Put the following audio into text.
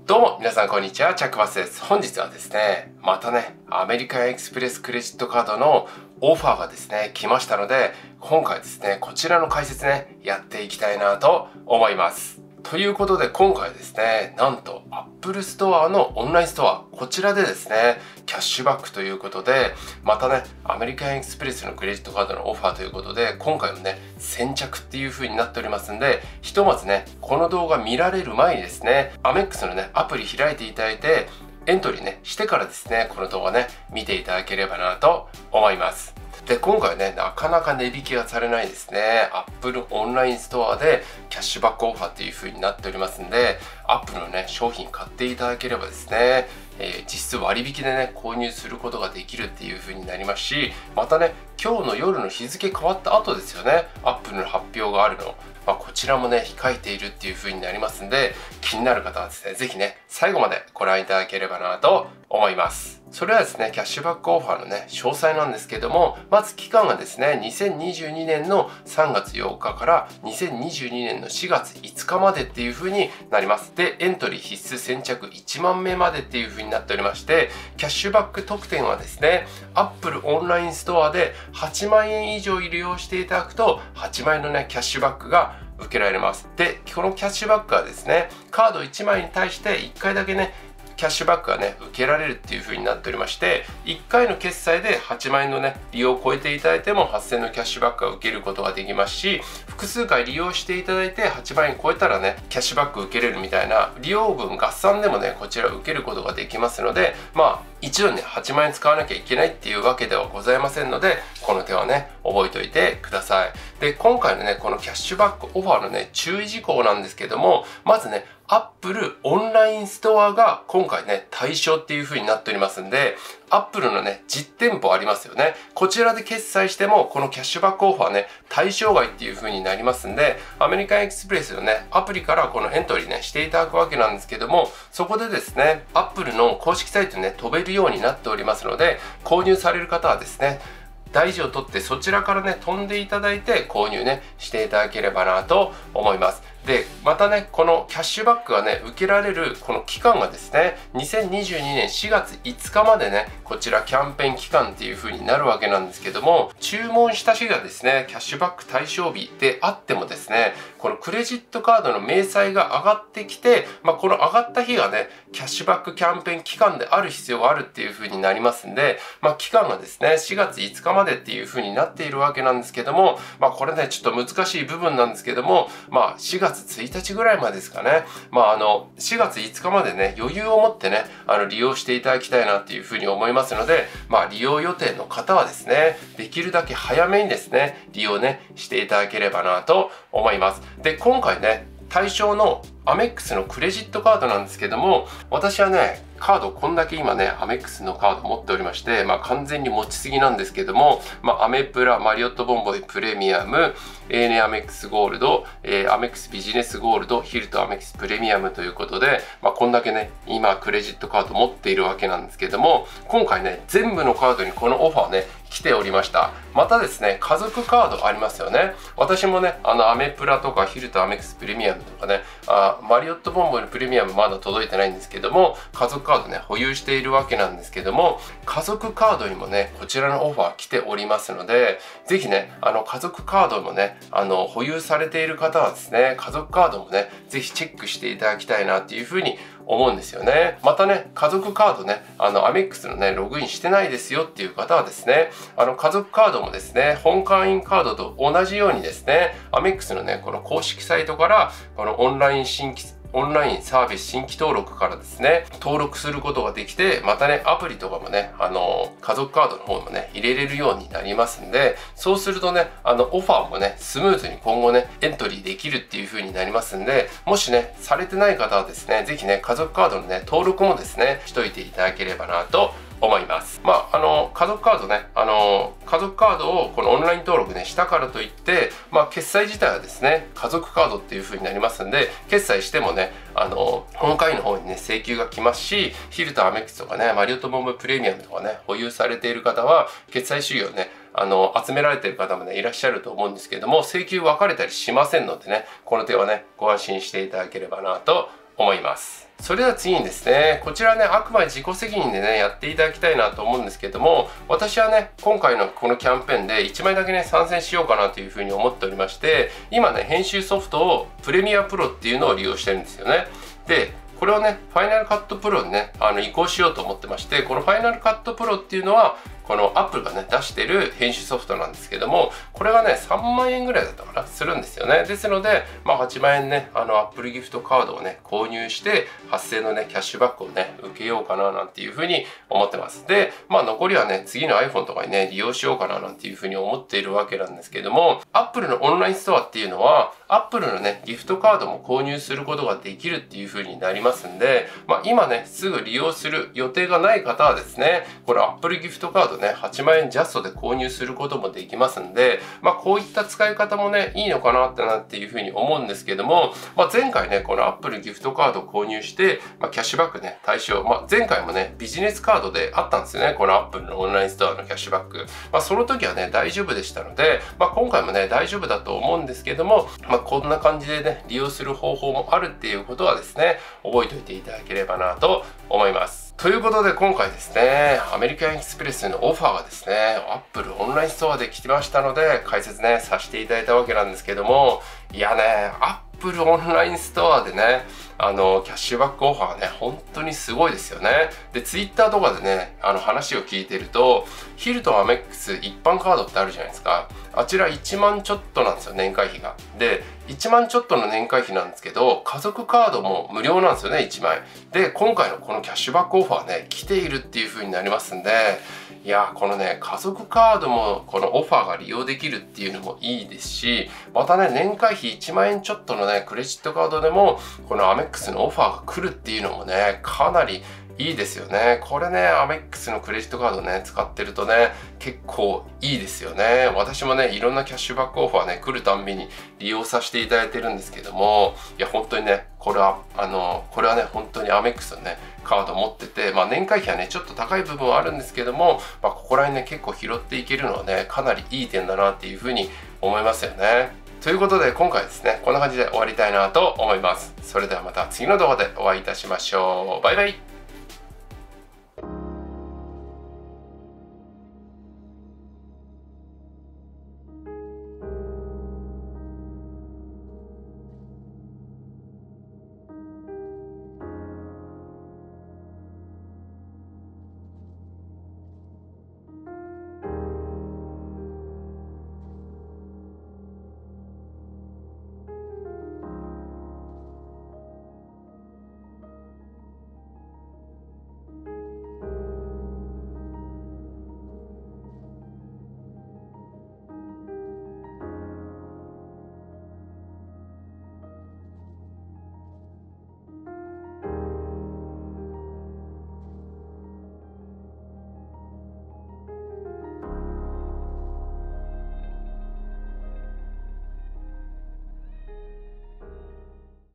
どうも皆さんこんにちは、チャックバスです。本日はですね、またね、アメリカンエクスプレスクレジットカードのオファーがですね、来ましたので、今回ですね、こちらの解説ね、やっていきたいなと思います。ということで今回ですね、なんと Apple Store のオンラインストア、こちらでですね、キャッシュバックということで、またね、アメリカンエクスプレスのクレジットカードのオファーということで、今回もね、先着っていう風になっておりますんで、ひとまずね、この動画見られる前にですね、アメックスのね、アプリ開いていただいて、エントリーね、してからですね、この動画ね、見ていただければなと思います。で、今回ね、なかなか値引きがされないですね。Apple オンラインストアでキャッシュバックオファーっていう風になっておりますんで、Apple のね、商品買っていただければですね、実質割引でね、購入することができるっていう風になりますし、またね、今日の夜の日付変わった後ですよね、Apple の発表があるの。こちらもね、控えているっていう風になりますんで、気になる方はですね、ぜひね、最後までご覧いただければなと思います。それはですね、キャッシュバックオファーのね、詳細なんですけども、まず期間がですね、2022年の3月8日から2022年の4月5日までっていう風になります。で、エントリー必須先着1万名までっていう風になっておりまして、キャッシュバック特典はですね、Apple オンラインストアで8万円以上利用していただくと、8万円のね、キャッシュバックが受けられます。で、このキャッシュバックはですね、カード1枚に対して1回だけね、キャッシュバックがね、受けられるっていう風になっておりまして、1回の決済で8万円のね、利用を超えていただいても8000円のキャッシュバックが受けることができますし、複数回利用していただいて8万円超えたらね、キャッシュバック受けれるみたいな、利用分合算でもね、こちら受けることができますので、一度ね、8万円使わなきゃいけないっていうわけではございませんので、この点はね、覚えておいてください。で、今回のね、このキャッシュバックオファーのね、注意事項なんですけども、まずね、Apple オンラインストアが今回ね、対象っていう風になっておりますんで、Apple のね、実店舗ありますよね。こちらで決済しても、このキャッシュバックオファーね、対象外っていう風になりますんで、アメリカンエクスプレスのね、アプリからこのエントリーね、していただくわけなんですけども、そこでですね、Apple の公式サイトにね、飛べるようになっておりますので、購入される方はですね、大事を取ってそちらからね、飛んでいただいて購入ね、していただければなと思います。で、またね、このキャッシュバックがね、受けられるこの期間がですね、2022年4月5日までね、こちらキャンペーン期間っていう風になるわけなんですけども、注文した日がですね、キャッシュバック対象日であってもですね、このクレジットカードの明細が上がってきて、この上がった日がね、キャッシュバックキャンペーン期間である必要があるっていう風になりますんで、期間がですね、4月5日までっていう風になっているわけなんですけども、これね、ちょっと難しい部分なんですけども、4月1日ぐらいまでですかね。4月5日までね、余裕を持ってね、利用していただきたいなっていうふうに思いますので、利用予定の方はですね、できるだけ早めにですね、利用ね、していただければなと思います。で、今回ね、対象のアメックスのクレジットカードなんですけども、私はね、カードこんだけ今ね、アメックスのカード持っておりまして、完全に持ちすぎなんですけども、アメプラ、マリオットボンボイプレミアム、ANA アメックスゴールド、アメックスビジネスゴールド、ヒルトアメックスプレミアムということで、こんだけね、今クレジットカード持っているわけなんですけども、今回ね、全部のカードにこのオファーね、来ておりました。またですね、家族カードありますよね。私もね、アメプラとかヒルトアメックスプレミアムとかね、マリオットボンボイのプレミアムまだ届いてないんですけども、家族カードね、保有しているわけなんですけども、家族カードにもね、こちらのオファー来ておりますので、ぜひね、家族カードもね、保有されている方はですね、家族カードもね、ぜひチェックしていただきたいなっていうふうに思うんですよね。またね、家族カードね、アメックスのね、ログインしてないですよっていう方はですね、家族カードもですね、本会員カードと同じようにですね、アメックスのね、この公式サイトから、このオンラインサービス新規登録からですね、登録することができて、またね、アプリとかもね、家族カードの方もね、入れれるようになりますんで、そうするとね、オファーもね、スムーズに今後ね、エントリーできるっていう風になりますんで、もしね、されてない方はですね、ぜひね、家族カードのね、登録もですね、しといていただければなと思います。家族カードね、家族カードをこのオンライン登録ね、したからといって、決済自体はですね、家族カードっていう風になりますんで、決済してもね、本会員の方にね、請求が来ますし、ヒルトアメックスとかね、マリオットボンボイプレミアムとかね、保有されている方は、決済主義をね、集められている方もね、いらっしゃると思うんですけども、請求分かれたりしませんのでね、この点はね、ご安心していただければなと思います。 それでは次にですね、こちらね、あくまで自己責任でね、やっていただきたいなと思うんですけども、私はね、今回のこのキャンペーンで1枚だけね、参戦しようかなというふうに思っておりまして、今ね、編集ソフトをプレミアプロっていうのを利用してるんですよね。で、これをね、ファイナルカットプロにね、移行しようと思ってまして、このファイナルカットプロっていうのは、この Apple がね、出してる編集ソフトなんですけども、これがね、3万円ぐらいだったかな、するんですよね。ですので、8万円ね、Apple ギフトカードをね、購入して、発生のね、キャッシュバックをね、受けようかな、なんていうふうに思ってます。で、残りはね、次の iPhone とかにね、利用しようかな、なんていうふうに思っているわけなんですけども、Apple のオンラインストアっていうのは、Apple のね、ギフトカードも購入することができるっていうふうになりますんで、今ね、すぐ利用する予定がない方はですね、これ Apple ギフトカードね、8万円ジャストで購入することもできますんで、こういった使い方もね、いいのかなっていうふうに思うんですけども、前回ね、この Apple ギフトカードを購入して、キャッシュバックね、対象、前回もね、ビジネスカードであったんですよね、この Apple のオンラインストアのキャッシュバック。その時はね、大丈夫でしたので、今回もね、大丈夫だと思うんですけども、こんな感じでね、利用する方法もあるっていうことはですね、覚えておいていただければなと思います。ということで今回ですね、アメリカンエキスプレスのオファーがですね、Apple オンラインストアで来てましたので、解説ね、させていただいたわけなんですけども、いやね、Apple オンラインストアでね、キャッシュバックオファーね、本当にすごいですよね。で、Twitter とかでね、話を聞いてると、ヒルトンアメックス一般カードってあるじゃないですか。あちら1万ちょっとなんですよ、年会費が。で、1万ちょっとの年会費なんですけど、家族カードも無料なんですよね、1枚。で、今回のこのキャッシュバックオファーね、来ているっていう風になりますんで、いやこのね、家族カードもこのオファーが利用できるっていうのもいいですし、またね、年会費1万円ちょっとのね、クレジットカードでも、このアメックスのオファーが来るっていうのもね、かなりいいですよね。これね、アメックスのクレジットカードね、使ってるとね、結構いいですよね。私もね、いろんなキャッシュバックオファーね、来るたんびに利用させていただいてるんですけども、いや、本当にね、これはね、本当にアメックスのね、カード持ってて、年会費はね、ちょっと高い部分はあるんですけども、ここら辺ね、結構拾っていけるのはね、かなりいい点だなっていうふうに思いますよね。ということで今回ですね、こんな感じで終わりたいなと思います。それではまた次の動画でお会いいたしましょう。バイバイ。